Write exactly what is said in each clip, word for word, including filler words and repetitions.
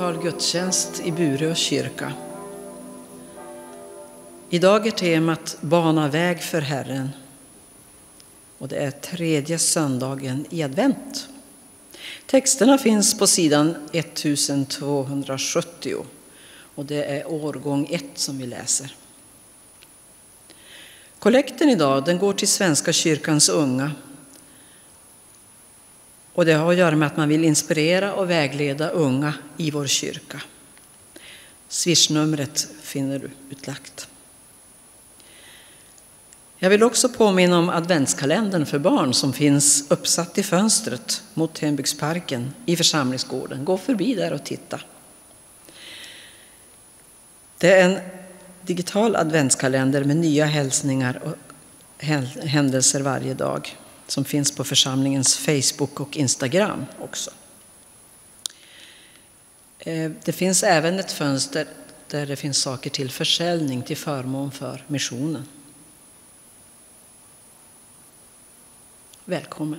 digital gudstjänst i Bureå kyrka. Idag är temat Bana väg för Herren. Och det är tredje söndagen i advent. Texterna finns på sidan ettusentvåhundrasjuttio och det är årgång ett som vi läser. Kollekten idag den går till Svenska kyrkans unga. Och det har att göra med att man vill inspirera och vägleda unga i vår kyrka. Swishnumret finner du utlagt. Jag vill också påminna om adventskalendern för barn som finns uppsatt i fönstret mot Hembygdsparken i församlingsgården. Gå förbi där och titta. Det är en digital adventskalender med nya hälsningar och händelser varje dag som finns på församlingens Facebook och Instagram också. Det finns även ett fönster där det finns saker till försäljning till förmån för missionen. Välkommen!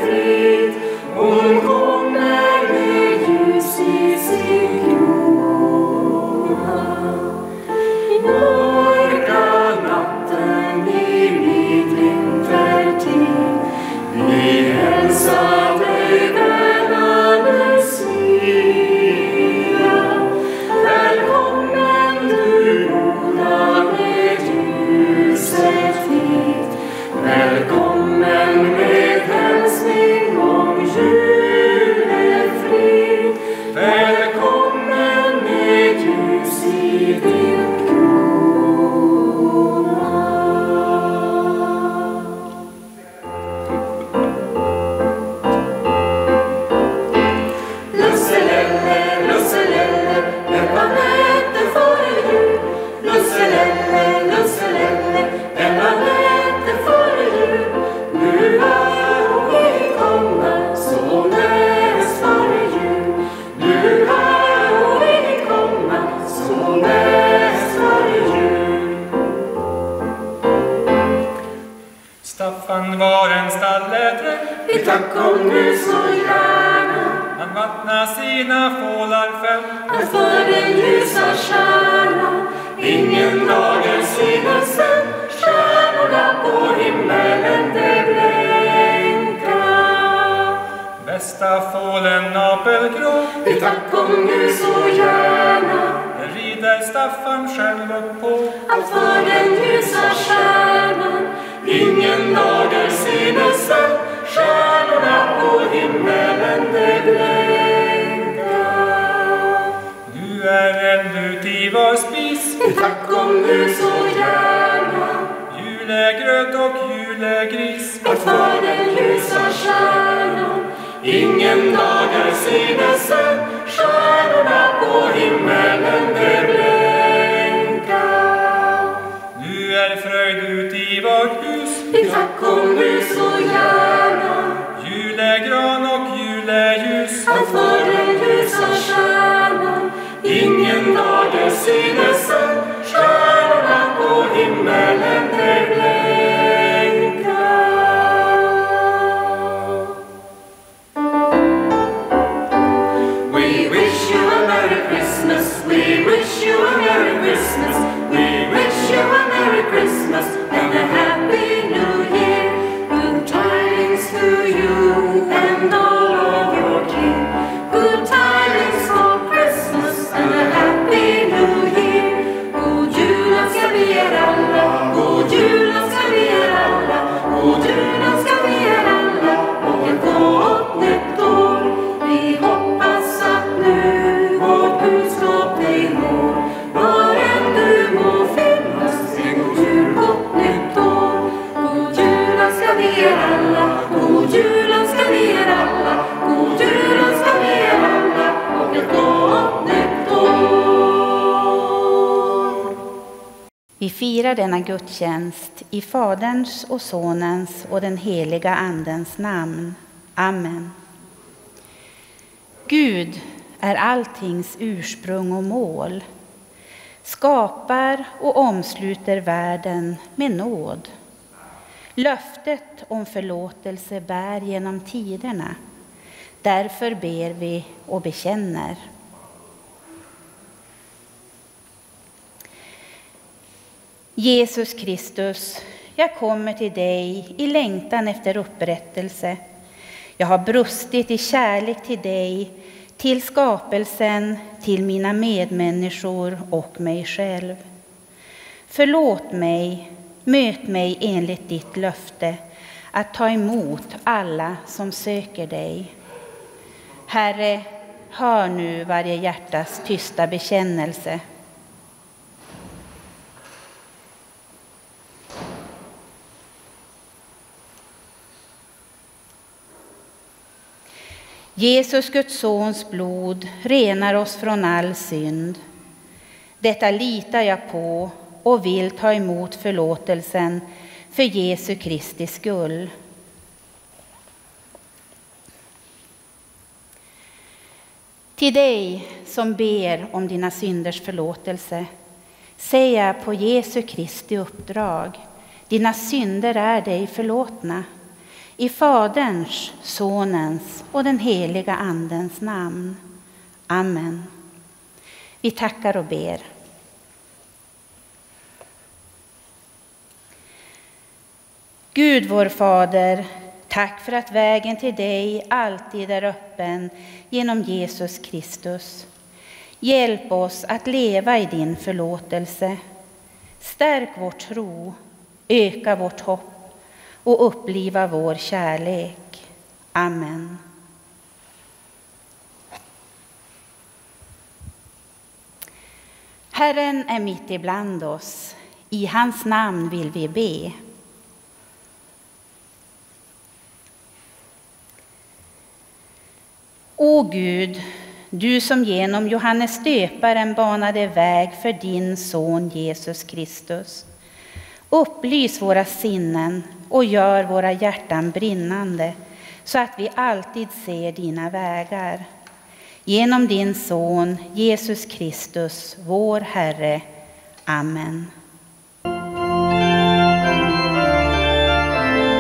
Hon kommer med ljus i sin grå. Staffan var en stalledräng, vi tack om nu så gärna. Han vattnar sina fålarfält, han för den ljusa stjärnan. Ingen dager synes än, stjärnorna på himmelen det blänka. Bästa fålen apelgrå, vi tack om nu så gärna. Den rider Staffan själv upp på, han för den ljusa stjärnan. Ingen dager synes än, stjärnorna på himmelen det blänka. Du är eld ut i vår spis, vi tack om nu så gärna. Julegröt och julegris, att för den ljusa stjärnan. Ingen dager synes än, stjärnorna på himmelen det blänka. Du är fröjd ut i vårt hus, vi tack om nu så gärna. Julegran och juleljus, att för den ljusa stjärnan. Ingen dager synes än, stjärnorna på himmelen det blänka. We wish you a Merry Christmas, we wish you a Merry Christmas, we wish you a Merry Christmas and a Happy New Year. Good tidings to you and all of your kin. Good tidings for Christmas and a Happy New Year. God julen ska vi er alla, god julen ska vi er alla, god julen ska vi er alla och ett gott nytt år. Vi hoppas att nu vårt budskap dig når. Var än du må finnas, en god jul, gott nytt år. God julen ska vi er alla, god julen ska vi er alla, god julen ska vi er alla och ett gott nytt år. Vi firar denna gudstjänst i Faderns och Sonens och den heliga Andens namn. Amen. Gud är alltings ursprung och mål, skapar och omsluter världen med nåd. Löftet om förlåtelse bär genom tiderna, därför ber vi och bekänner. Jesus Kristus, jag kommer till dig i längtan efter upprättelse. Jag har brustit i kärlek till dig, till skapelsen, till mina medmänniskor och mig själv. Förlåt mig, möt mig enligt ditt löfte att ta emot alla som söker dig. Herre, hör nu varje hjärtas tysta bekännelse. Jesus, Guds sons blod, renar oss från all synd. Detta litar jag på och vill ta emot förlåtelsen för Jesu Kristi skull. Till dig som ber om dina synders förlåtelse säger jag på Jesu Kristi uppdrag: dina synder är dig förlåtna. I Faderns, Sonens och den heliga Andens namn. Amen. Vi tackar och ber. Gud vår Fader, tack för att vägen till dig alltid är öppen genom Jesus Kristus. Hjälp oss att leva i din förlåtelse. Stärk vår tro, öka vårt hopp och uppliva vår kärlek. Amen. Herren är mitt ibland oss. I hans namn vill vi be. O Gud, du som genom Johannes döparen banade väg för din son Jesus Kristus. Upplys våra sinnen och gör våra hjärtan brinnande så att vi alltid ser dina vägar. Genom din son Jesus Kristus, vår Herre. Amen.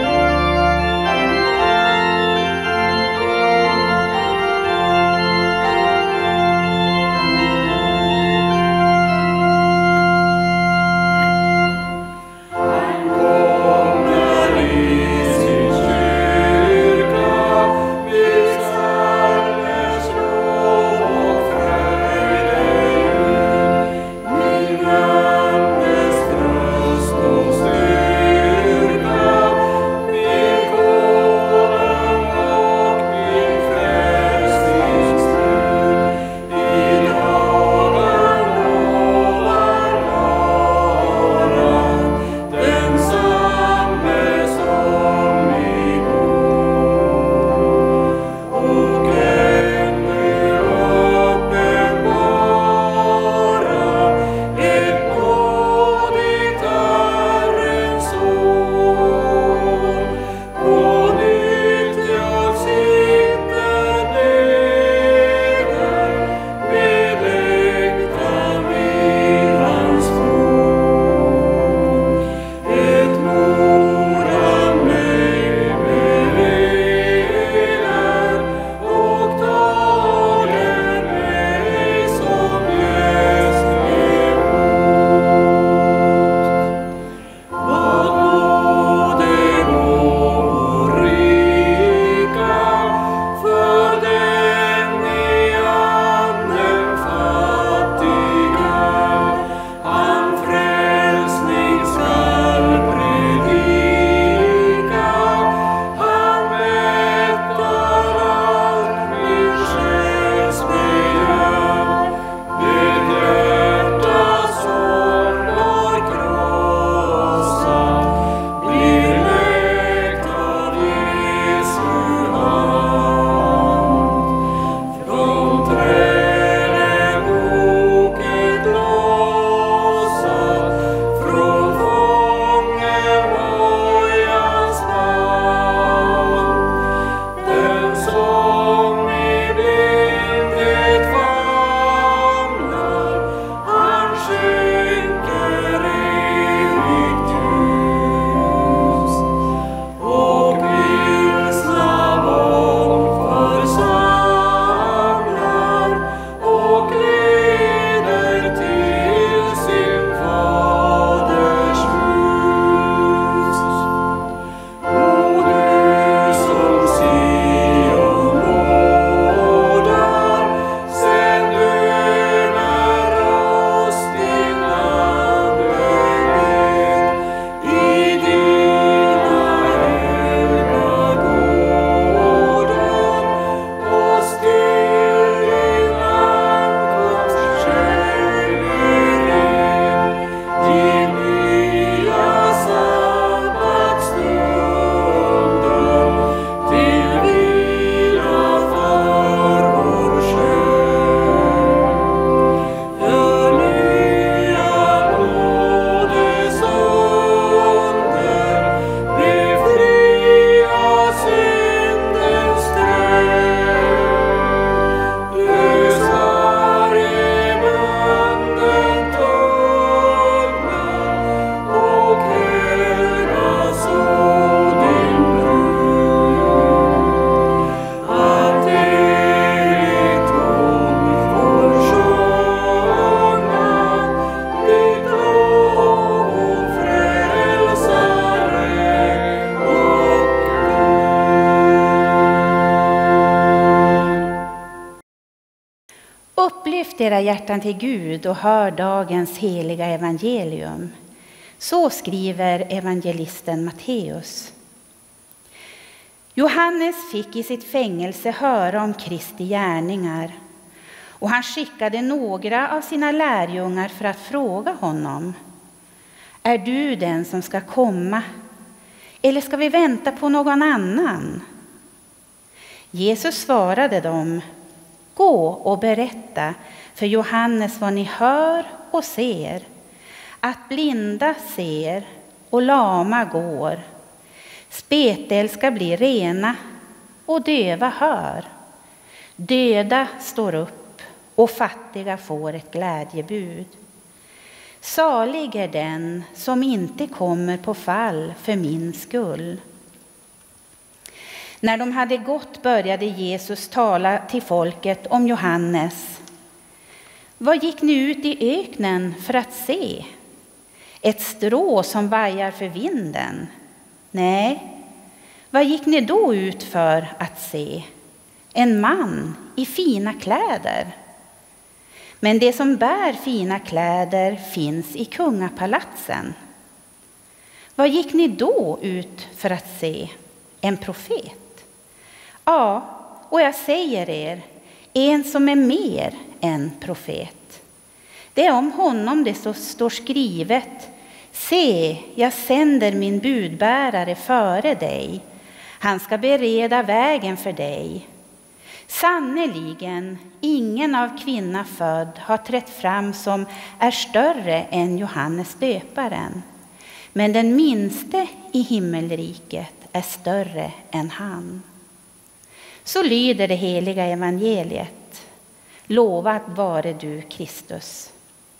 Lyft era hjärtan till Gud och hör dagens heliga evangelium. Så skriver evangelisten Matteus. Johannes fick i sitt fängelse höra om Kristi gärningar, och han skickade några av sina lärjungar för att fråga honom: är du den som ska komma, eller ska vi vänta på någon annan? Jesus svarade dem: gå och berätta för Johannes vad ni hör och ser, att blinda ser och lama går, spetälska ska bli rena och döva hör, döda står upp och fattiga får ett glädjebud. Salig är den som inte kommer på fall för min skull. När de hade gått började Jesus tala till folket om Johannes. Vad gick ni ut i öknen för att se? Ett strå som vajar för vinden? Nej, vad gick ni då ut för att se? En man i fina kläder? Men det som bär fina kläder finns i kungapalatsen. Vad gick ni då ut för att se? En profet? Ja, och jag säger er, en som är mer än profet. Det är om honom det så står skrivet: se, jag sänder min budbärare före dig. Han ska bereda vägen för dig. Sannerligen, ingen av kvinna född har trätt fram som är större än Johannes döparen. Men den minste i himmelriket är större än han. Så lyder det heliga evangeliet. Lovad vare du, Kristus.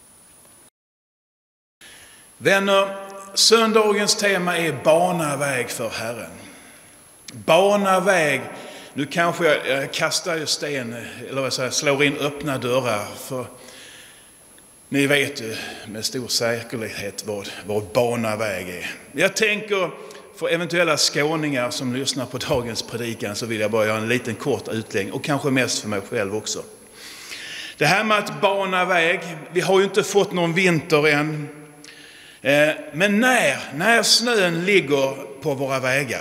Vänner, söndagens tema är bana väg för Herren. Bana väg. Nu kanske jag, jag kastar ju sten, eller vad säger, slår in öppna dörrar. För ni vet ju med stor säkerhet vad, vad bana väg är. Jag tänker, för eventuella skåningar som lyssnar på dagens predikan, så vill jag bara göra en liten kort utlägg, och kanske mest för mig själv också. Det här med att bana väg, vi har ju inte fått någon vinter än. Men när, när snön ligger på våra vägar,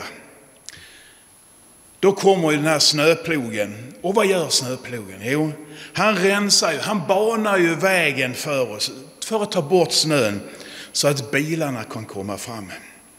då kommer ju den här snöplogen. Och vad gör snöplogen? Jo, han rensar ju, han banar ju vägen för oss, för att ta bort snön, så att bilarna kan komma fram.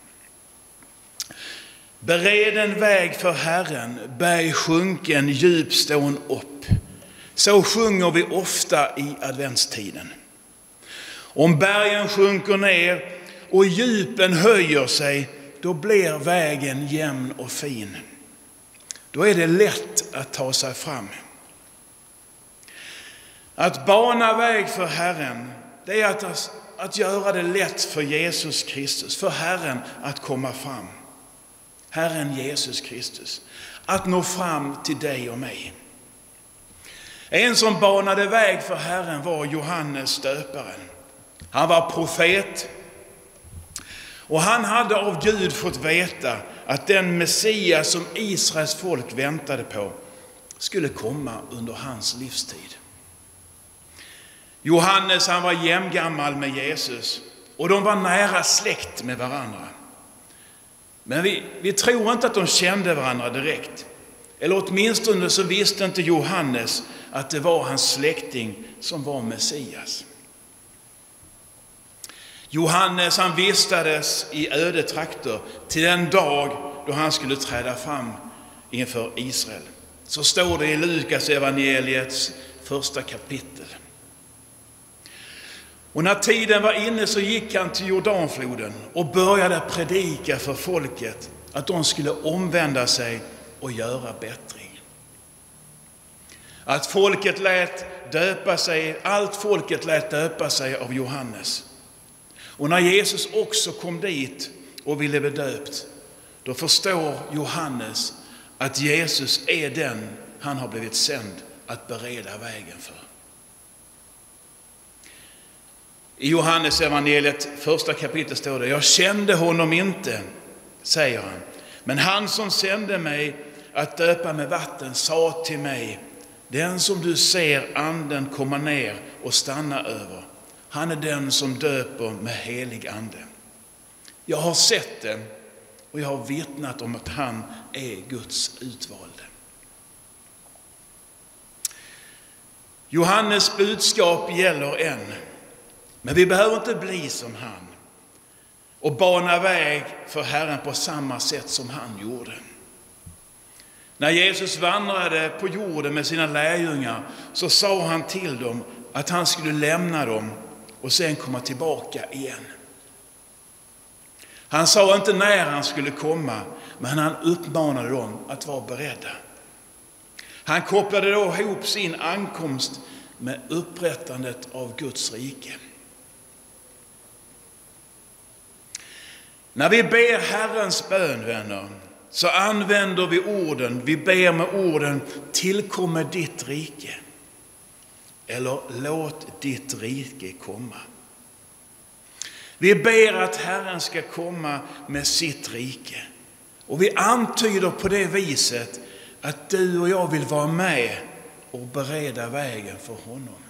Bered en väg för Herren, berg sjunken, djup stån upp. Så sjunger vi ofta i adventstiden. Om bergen sjunker ner och djupen höjer sig, då blir vägen jämn och fin. Då är det lätt att ta sig fram. Att bana väg för Herren, det är att, att göra det lätt för Jesus Kristus, för Herren att komma fram. Herren Jesus Kristus, att nå fram till dig och mig. En som banade väg för Herren var Johannes döparen. Han var profet, och han hade av Gud fått veta att den Messias som Israels folk väntade på skulle komma under hans livstid. Johannes, han var jämngammal med Jesus, och de var nära släkt med varandra. Men vi, vi tror inte att de kände varandra direkt. Eller åtminstone så visste inte Johannes att det var hans släkting som var Messias. Johannes, han vistades i ödetrakter till den dag då han skulle träda fram inför Israel. Så står det i Lukas evangeliets första kapitel. Och när tiden var inne så gick han till Jordanfloden och började predika för folket att de skulle omvända sig och göra bättring. Att folket lät döpa sig, allt folket lät döpa sig av Johannes. Och när Jesus också kom dit och ville bli döpt, då förstår Johannes att Jesus är den han har blivit sänd att bereda vägen för. I Johannes evangeliet första kapitel står det: jag kände honom inte, säger han. Men han som sände mig att döpa med vatten sa till mig: Den som du ser anden komma ner och stanna över, han är den som döper med helig ande. Jag har sett det och jag har vittnat om att han är Guds utvalde. Johannes budskap gäller än, men vi behöver inte bli som han och bana väg för Herren på samma sätt som han gjorde. När Jesus vandrade på jorden med sina lärjungar så sa han till dem att han skulle lämna dem och sen komma tillbaka igen. Han sa inte när han skulle komma, men han uppmanade dem att vara beredda. Han kopplade då ihop sin ankomst med upprättandet av Guds rike. När vi ber Herrens bön, vänner, så använder vi orden, vi ber med orden tillkommer ditt rike. Eller låt ditt rike komma. Vi ber att Herren ska komma med sitt rike. Och vi antyder på det viset att du och jag vill vara med och bereda vägen för honom.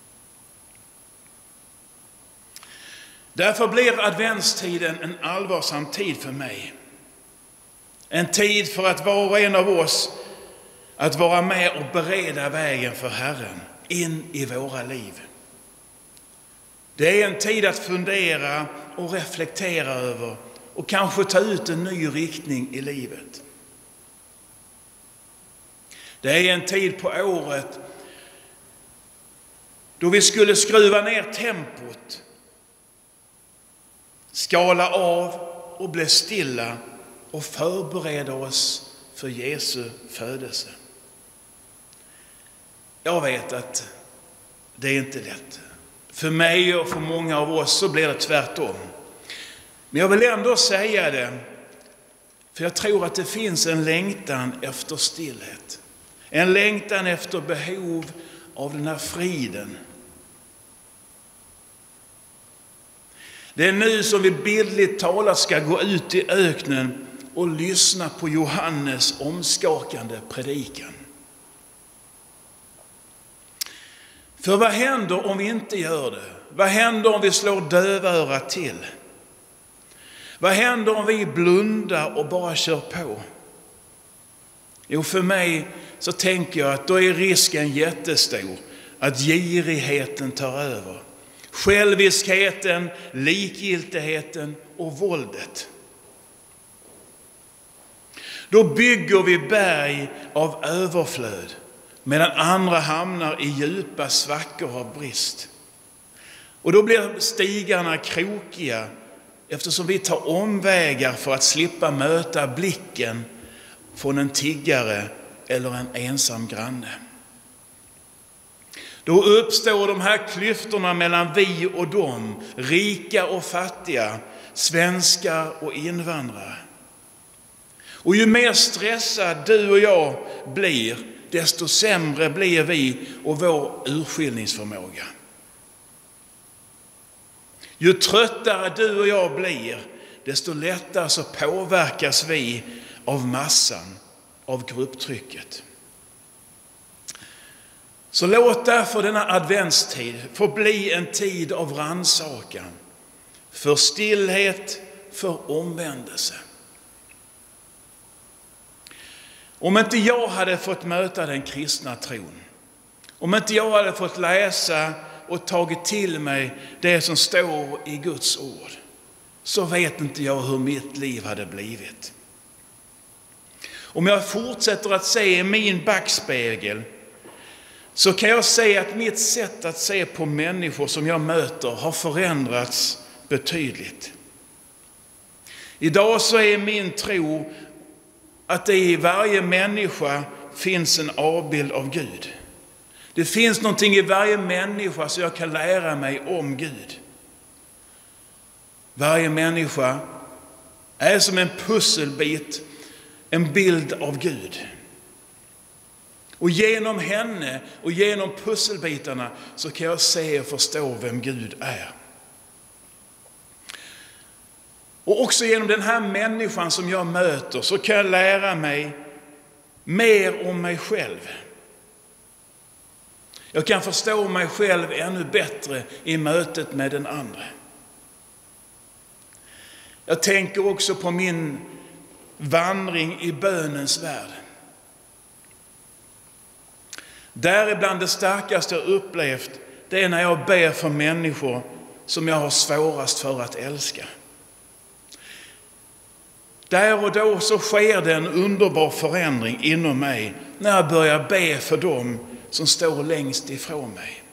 Därför blir adventstiden en allvarsam tid för mig. En tid för att var och en av oss att vara med och bereda vägen för Herren in i våra liv. Det är en tid att fundera och reflektera över och kanske ta ut en ny riktning i livet. Det är en tid på året då vi skulle skruva ner tempot, skala av och bli stilla och förbereda oss för Jesu födelse. Jag vet att det är inte lätt. För mig och för många av oss så blir det tvärtom. Men jag vill ändå säga det, för jag tror att det finns en längtan efter stillhet. En längtan efter behov av den här friden. Det är nu som vi bildligt talat ska gå ut i öknen och lyssna på Johannes omskakande predikan. För vad händer om vi inte gör det? Vad händer om vi slår dövörat till? Vad händer om vi blundar och bara kör på? Jo, för mig så tänker jag att då är risken jättestor att girigheten tar över. Själviskheten, likgiltigheten och våldet. Då bygger vi berg av överflöd medan andra hamnar i djupa svackor av brist. Och då blir stigarna krokiga eftersom vi tar omvägar för att slippa möta blicken från en tiggare eller en ensam granne. Då uppstår de här klyftorna mellan vi och dem, rika och fattiga, svenskar och invandrare. Och ju mer stressad du och jag blir, desto sämre blir vi och vår urskiljningsförmåga. Ju tröttare du och jag blir, desto lättare så påverkas vi av massan, av grupptrycket. Så låt därför denna adventstid få bli en tid av rannsakan, för stillhet, för omvändelse. Om inte jag hade fått möta den kristna tron, om inte jag hade fått läsa och tagit till mig det som står i Guds ord, så vet inte jag hur mitt liv hade blivit. Om jag fortsätter att se i min backspegel, så kan jag se att mitt sätt att se på människor som jag möter har förändrats betydligt. Idag så är min tro att det i varje människa finns en avbild av Gud. Det finns någonting i varje människa så jag kan lära mig om Gud. Varje människa är som en pusselbit, en bild av Gud. Och genom henne och genom pusselbitarna så kan jag se och förstå vem Gud är. Och också genom den här människan som jag möter så kan jag lära mig mer om mig själv. Jag kan förstå mig själv ännu bättre i mötet med den andra. Jag tänker också på min vandring i bönens värld. Däribland det starkaste jag upplevt, det är när jag ber för människor som jag har svårast för att älska. Där och då så sker det en underbar förändring inom mig när jag börjar be för dem som står längst ifrån mig.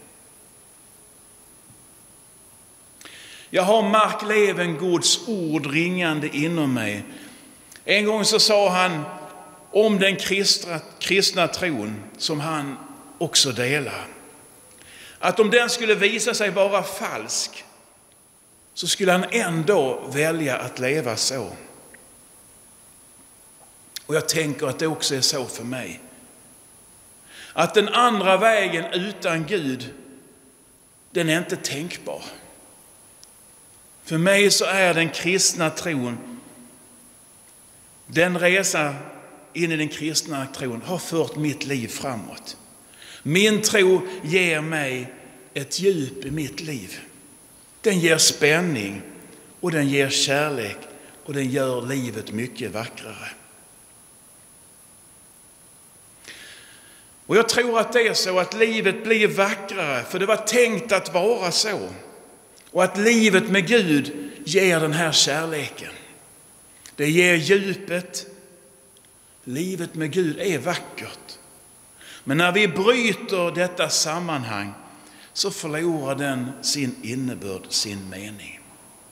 Jag har Mark Levengood's ord ringande inom mig. En gång så sa han om den kristna, kristna tron som han också delar, att om den skulle visa sig vara falsk så skulle han ändå välja att leva så. Och jag tänker att det också är så för mig. Att den andra vägen utan Gud, den är inte tänkbar. För mig så är den kristna tron, den resa in i den kristna tron har fört mitt liv framåt. Min tro ger mig ett djup i mitt liv. Den ger spänning och den ger kärlek och den gör livet mycket vackrare. Och jag tror att det är så att livet blir vackrare, för det var tänkt att vara så. Och att livet med Gud ger den här kärleken. Det ger djupet. Livet med Gud är vackert. Men när vi bryter detta sammanhang så förlorar den sin innebörd, sin mening.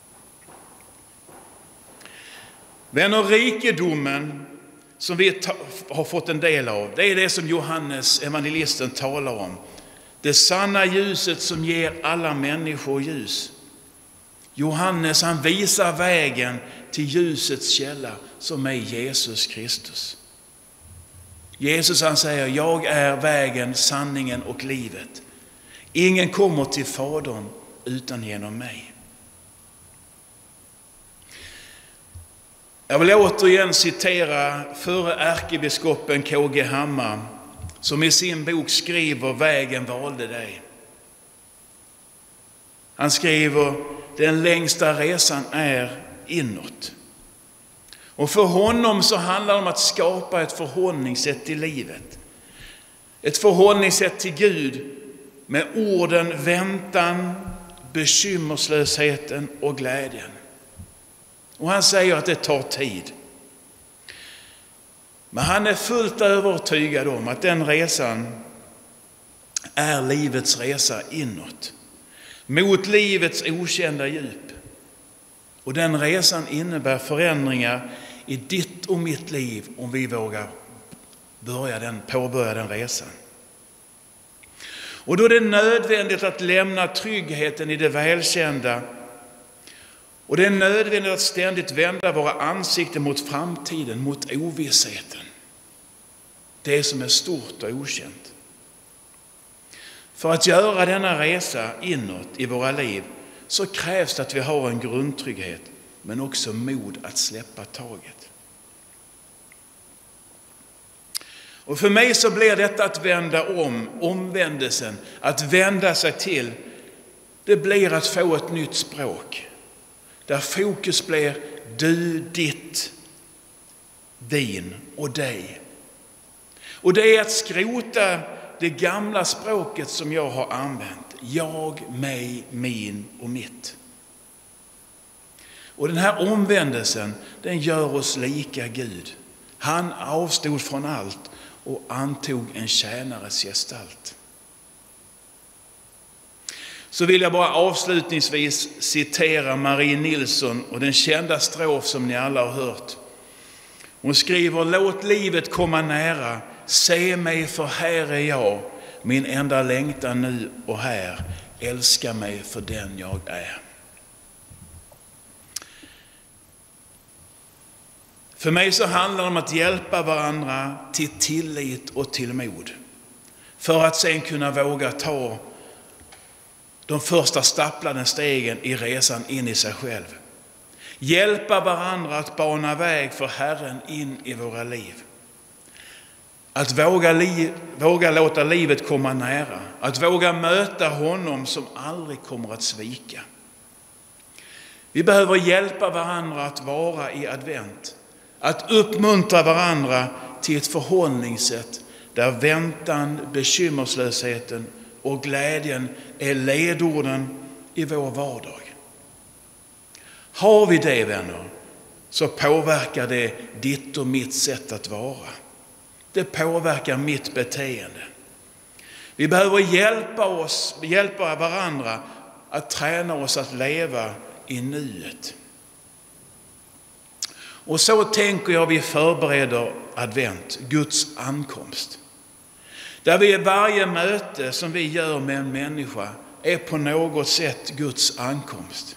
Vänner, rikedomen som vi har fått en del av, det är det som Johannes evangelisten talar om. Det sanna ljuset som ger alla människor ljus. Johannes, han visar vägen till ljusets källa som är Jesus Kristus. Jesus, han säger, jag är vägen, sanningen och livet. Ingen kommer till Fadern utan genom mig. Jag vill återigen citera förre ärkebiskopen K G Hammar, som i sin bok skriver Vägen valde dig. Han skriver, den längsta resan är inåt. Och för honom så handlar det om att skapa ett förhållningssätt till livet. Ett förhållningssätt till Gud med orden väntan, bekymmerslösheten och glädjen. Och han säger att det tar tid. Men han är fullt övertygad om att den resan är livets resa inåt. Mot livets okända djup. Och den resan innebär förändringar i ditt och mitt liv om vi vågar börja den, påbörja den resan. Och då är det nödvändigt att lämna tryggheten i det välkända. Och det är nödvändigt att ständigt vända våra ansikten mot framtiden, mot ovissheten. Det som är stort och okänt. För att göra denna resa inåt i våra liv så krävs det att vi har en grundtrygghet, men också mod att släppa taget. Och för mig så blir detta att vända om, omvändelsen, att vända sig till, det blir att få ett nytt språk. Där fokus blir du, ditt, din och dig. Och det är att skrota det gamla språket som jag har använt. Jag, mig, min och mitt. Och den här omvändelsen, den gör oss lika Gud. Han avstod från allt och antog en tjänares gestalt. Så vill jag bara avslutningsvis citera Marie Nilsson och den kända strof som ni alla har hört. Hon skriver, låt livet komma nära, se mig för här är jag, min enda längtan nu och här, älska mig för den jag är. För mig så handlar det om att hjälpa varandra till tillit och till mod. För att sen kunna våga ta de första stapplande stegen i resan in i sig själv. Hjälpa varandra att bana väg för Herren in i våra liv. Att våga, li- våga låta livet komma nära. Att våga möta honom som aldrig kommer att svika. Vi behöver hjälpa varandra att vara i advent. Att uppmuntra varandra till ett förhållningssätt där väntan, bekymmerslösheten och glädjen är ledorden i vår vardag. Har vi det, vänner, så påverkar det ditt och mitt sätt att vara. Det påverkar mitt beteende. Vi behöver hjälpa oss, hjälpa varandra att träna oss att leva i nuet. Och så tänker jag vi förbereder advent, Guds ankomst. Där vi i varje möte som vi gör med en människa är på något sätt Guds ankomst.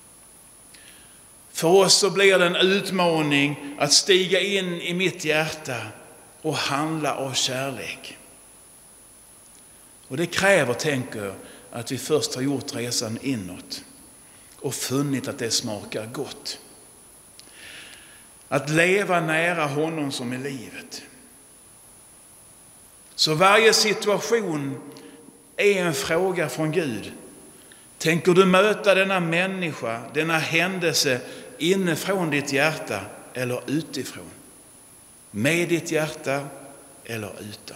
För oss så blir det en utmaning att stiga in i mitt hjärta och handla av kärlek. Och det kräver, tänker jag, att vi först har gjort resan inåt och funnit att det smakar gott. Att leva nära honom som är livet. Så varje situation är en fråga från Gud. Tänker du möta denna människa, denna händelse inifrån ditt hjärta eller utifrån? Med ditt hjärta eller utan?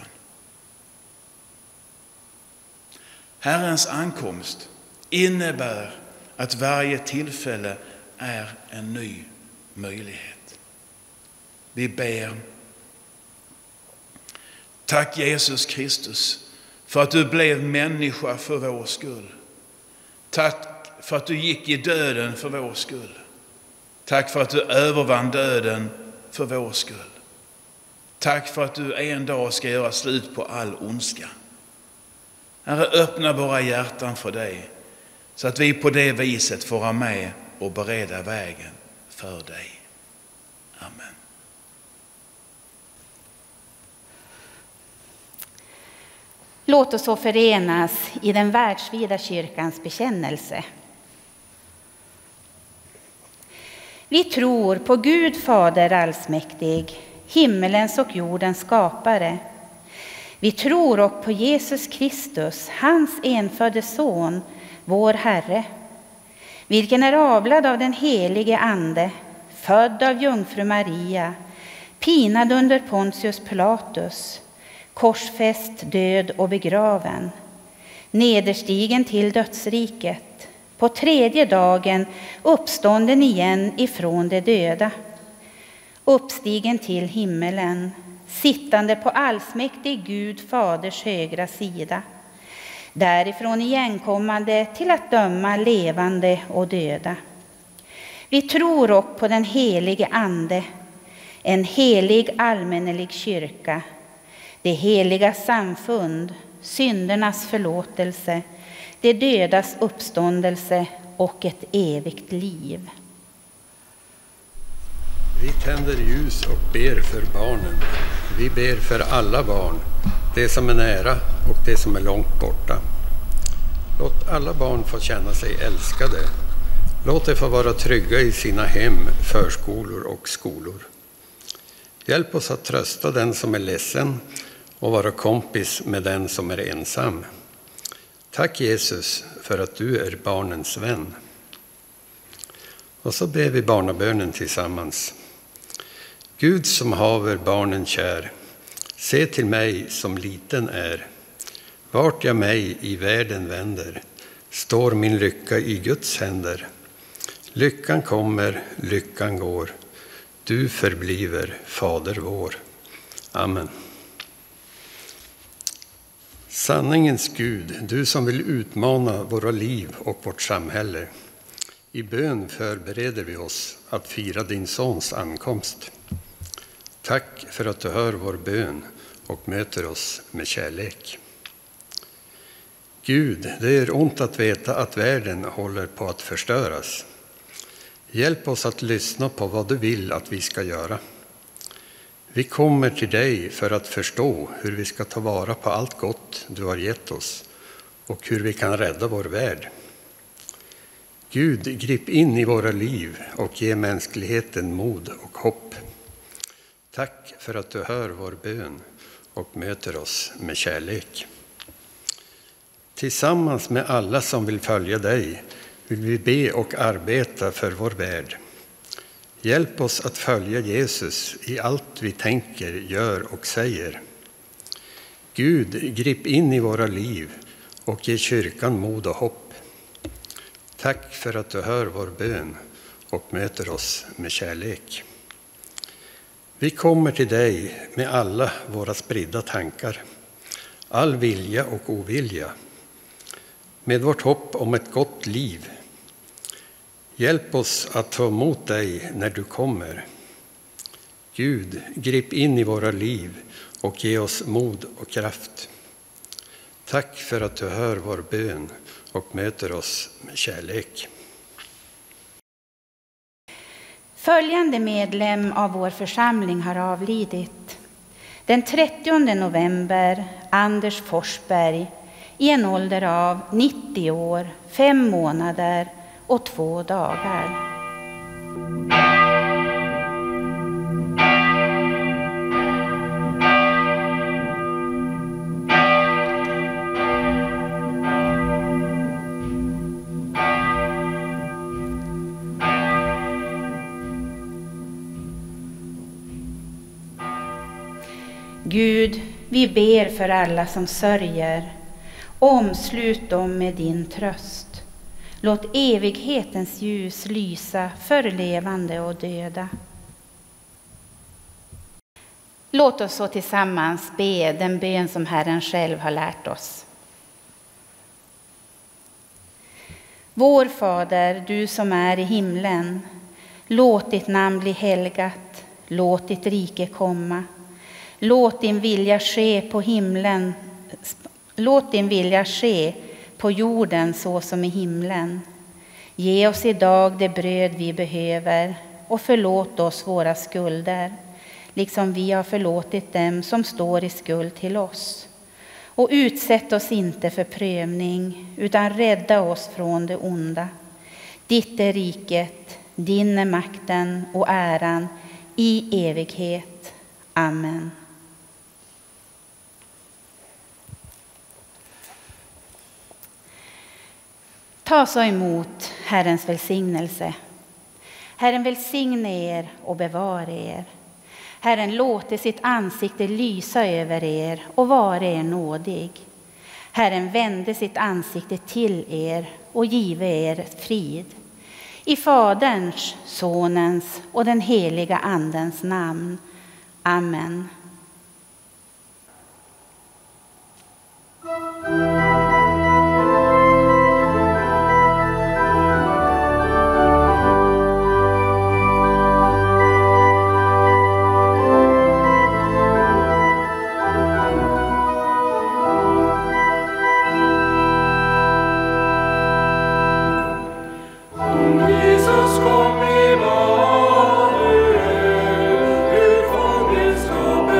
Herrens ankomst innebär att varje tillfälle är en ny möjlighet. Vi ber. Tack Jesus Kristus för att du blev människa för vår skull. Tack för att du gick i döden för vår skull. Tack för att du övervann döden för vår skull. Tack för att du en dag ska göra slut på all ondska. Herre, öppna våra hjärtan för dig så att vi på det viset får vara med och bereda vägen för dig. Amen. Låt oss så förenas i den världsvida kyrkans bekännelse. Vi tror på Gud Fader allsmäktig, himmelens och jordens skapare. Vi tror också på Jesus Kristus, hans enfödde son, vår Herre, vilken är avlad av den helige Ande, född av jungfru Maria, pinad under Pontius Pilatus, korsfäst, död och begraven, nederstigen till dödsriket, på tredje dagen uppstånden igen ifrån de döda, uppstigen till himmelen, sittande på allsmäktig Gud Faders högra sida, därifrån igenkommande till att döma levande och döda. Vi tror också på den helige Ande, en helig allmännelig kyrka, det heliga samfund, syndernas förlåtelse, det dödas uppståndelse och ett evigt liv. Vi tänder ljus och ber för barnen. Vi ber för alla barn, det som är nära och det som är långt borta. Låt alla barn få känna sig älskade. Låt dem få vara trygga i sina hem, förskolor och skolor. Hjälp oss att trösta den som är ledsen och vara kompis med den som är ensam. Tack Jesus för att du är barnens vän. Och så ber vi barnabönen tillsammans. Gud som haver barnen kär, se till mig som liten är. Vart jag mig i världen vänder, står min lycka i Guds händer. Lyckan kommer, lyckan går, du förbliver Fader vår. Amen. Sanningens Gud, du som vill utmana våra liv och vårt samhälle. I bön förbereder vi oss att fira din sons ankomst. Tack för att du hör vår bön och möter oss med kärlek. Gud, det är ont att veta att världen håller på att förstöras. Hjälp oss att lyssna på vad du vill att vi ska göra. Vi kommer till dig för att förstå hur vi ska ta vara på allt gott du har gett oss och hur vi kan rädda vår värld. Gud, grip in i våra liv och ge mänskligheten mod och hopp. Tack för att du hör vår bön och möter oss med kärlek. Tillsammans med alla som vill följa dig vill vi be och arbeta för vår värld. Hjälp oss att följa Jesus i allt vi tänker, gör och säger. Gud, grip in i våra liv och ge kyrkan mod och hopp. Tack för att du hör vår bön och möter oss med kärlek. Vi kommer till dig med alla våra spridda tankar, all vilja och ovilja, med vårt hopp om ett gott liv. Hjälp oss att ta emot dig när du kommer. Gud, grip in i våra liv och ge oss mod och kraft. Tack för att du hör vår bön och möter oss med kärlek. Följande medlem av vår församling har avlidit. Den trettionde november, Anders Forsberg, i en ålder av nittio år, fem månader och två dagar. Gud, vi ber för alla som sörjer. Omslut dem med din tröst. Låt evighetens ljus lysa för levande och döda. Låt oss så tillsammans be den bön som Herren själv har lärt oss. Vår Fader, du som är i himlen, låt ditt namn bli helgat, låt ditt rike komma. Låt din vilja ske på himlen, låt din vilja ske på jorden så som i himlen. Ge oss idag det bröd vi behöver och förlåt oss våra skulder, liksom vi har förlåtit dem som står i skuld till oss. Och utsätt oss inte för prövning, utan rädda oss från det onda. Ditt är riket, din är makten och äran i evighet. Amen. Ta så emot Herrens välsignelse. Herren välsigne er och bevara er. Herren låter sitt ansikte lysa över er och vara er nådig. Herren vände sitt ansikte till er och give er frid. I Faderns, Sonens och den heliga Andens namn. Amen. Jesus kom Immanuel, ur fångenskapen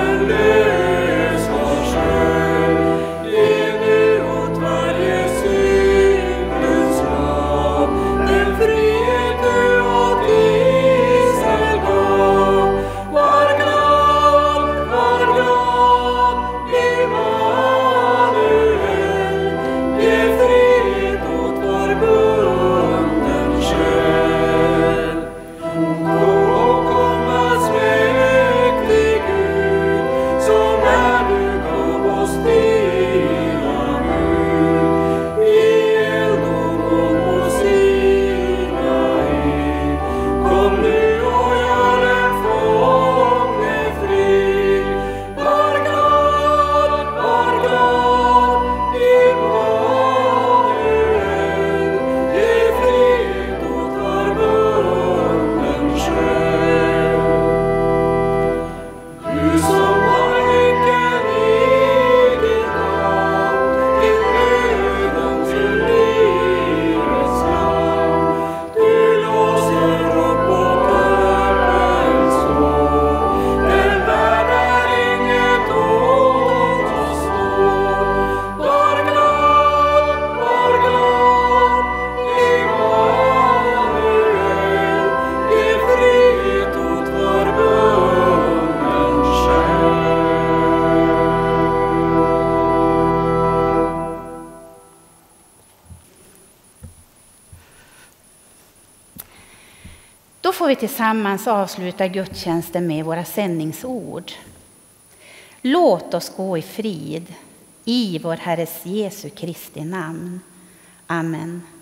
Då får vi tillsammans avsluta gudstjänsten med våra sändningsord. Låt oss gå i frid i vår Herres Jesu Kristi namn. Amen.